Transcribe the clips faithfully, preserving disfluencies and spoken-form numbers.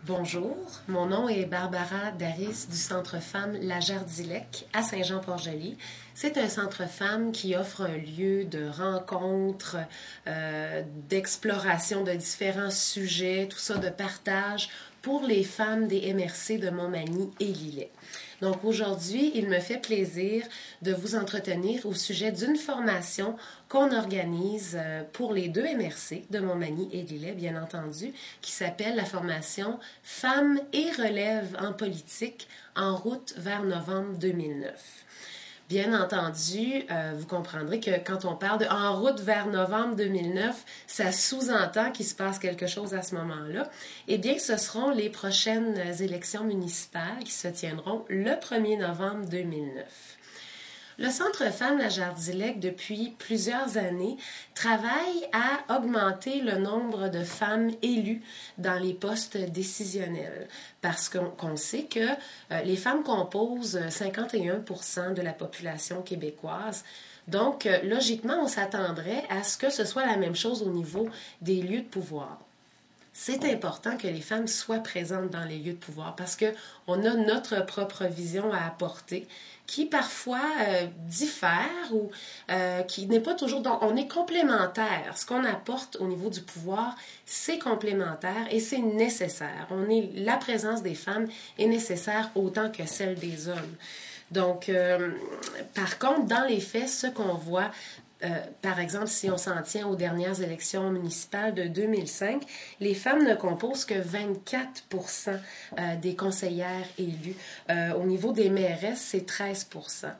Bonjour, mon nom est Barbara Daris du Centre Femmes La Jardilec à Saint-Jean-Port-Joli. C'est un centre femmes qui offre un lieu de rencontre, euh, d'exploration de différents sujets, tout ça de partage pour les femmes des M R C de Montmagny et Lillet. Donc aujourd'hui, il me fait plaisir de vous entretenir au sujet d'une formation qu'on organise pour les deux M R C de Montmagny et Lillet, bien entendu, qui s'appelle la formation Femmes et relève en politique en route vers novembre deux mille neuf. Bien entendu, euh, vous comprendrez que quand on parle de « en route vers novembre deux mille neuf », ça sous-entend qu'il se passe quelque chose à ce moment-là. Eh bien, ce seront les prochaines élections municipales qui se tiendront le premier novembre deux mille neuf. Le Centre Femmes La Jardilec, depuis plusieurs années, travaille à augmenter le nombre de femmes élues dans les postes décisionnels parce qu'on qu'on sait que euh, les femmes composent cinquante et un pour cent de la population québécoise. Donc, euh, logiquement, on s'attendrait à ce que ce soit la même chose au niveau des lieux de pouvoir. C'est important que les femmes soient présentes dans les lieux de pouvoir parce qu'on a notre propre vision à apporter qui parfois euh, diffère ou euh, qui n'est pas toujours... Donc, on est complémentaire. Ce qu'on apporte au niveau du pouvoir, c'est complémentaire et c'est nécessaire. On est, la présence des femmes est nécessaire autant que celle des hommes. Donc, euh, par contre, dans les faits, ce qu'on voit... Euh, par exemple, si on s'en tient aux dernières élections municipales de deux mille cinq, les femmes ne composent que vingt-quatre pour cent euh, des conseillères élues. Euh, au niveau des mairesses, c'est treize pour cent.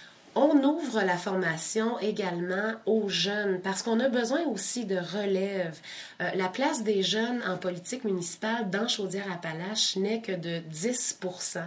On ouvre la formation également aux jeunes parce qu'on a besoin aussi de relève. Euh, la place des jeunes en politique municipale dans Chaudière-Appalaches n'est que de dix pour cent.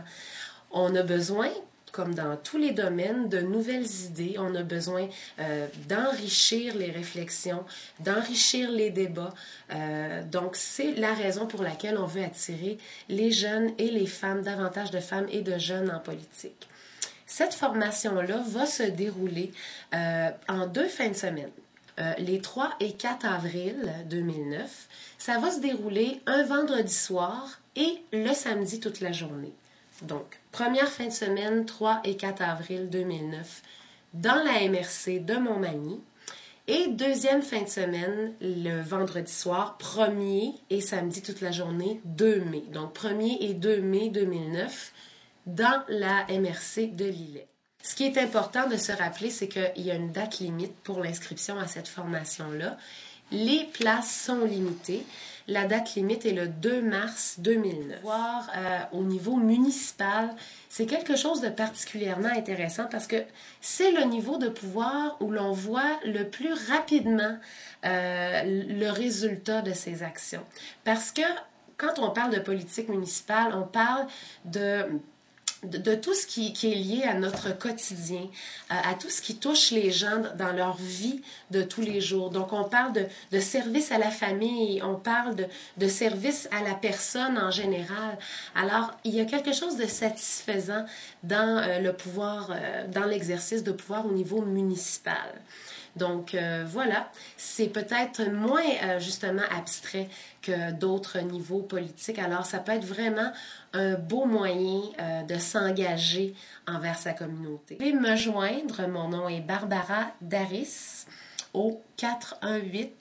On a besoin, comme dans tous les domaines, de nouvelles idées. On a besoin euh, d'enrichir les réflexions, d'enrichir les débats. Euh, donc, c'est la raison pour laquelle on veut attirer les jeunes et les femmes, davantage de femmes et de jeunes en politique. Cette formation-là va se dérouler euh, en deux fins de semaine. Euh, les trois et quatre avril deux mille neuf, ça va se dérouler un vendredi soir et le samedi toute la journée. Donc, première fin de semaine, trois et quatre avril deux mille neuf, dans la M R C de Montmagny. Et deuxième fin de semaine, le vendredi soir, premier et samedi toute la journée, deux mai. Donc, premier et deux mai deux mille neuf, dans la M R C de Lillet. Ce qui est important de se rappeler, c'est qu'il y a une date limite pour l'inscription à cette formation-là. Les places sont limitées. La date limite est le deux mars deux mille neuf. Voir euh, au niveau municipal, c'est quelque chose de particulièrement intéressant parce que c'est le niveau de pouvoir où l'on voit le plus rapidement euh, le résultat de ces actions. Parce que quand on parle de politique municipale, on parle de... De, de tout ce qui, qui est lié à notre quotidien, à, à tout ce qui touche les gens dans leur vie de tous les jours. Donc, on parle de, de service à la famille, on parle de, de service à la personne en général. Alors, il y a quelque chose de satisfaisant dans euh, le pouvoir, euh, dans l'exercice de pouvoir au niveau municipal. Donc, euh, voilà, c'est peut-être moins, euh, justement, abstrait que d'autres niveaux politiques. Alors, ça peut être vraiment un beau moyen euh, de s'engager envers sa communauté. Vous pouvez me joindre, mon nom est Barbara Daris, au quatre un huit,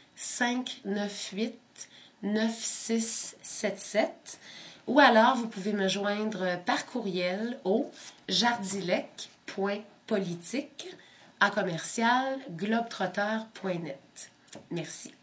cinq neuf huit, neuf six sept sept. Ou alors, vous pouvez me joindre par courriel au jardilec point politique à commercial globetrotter point net. Merci.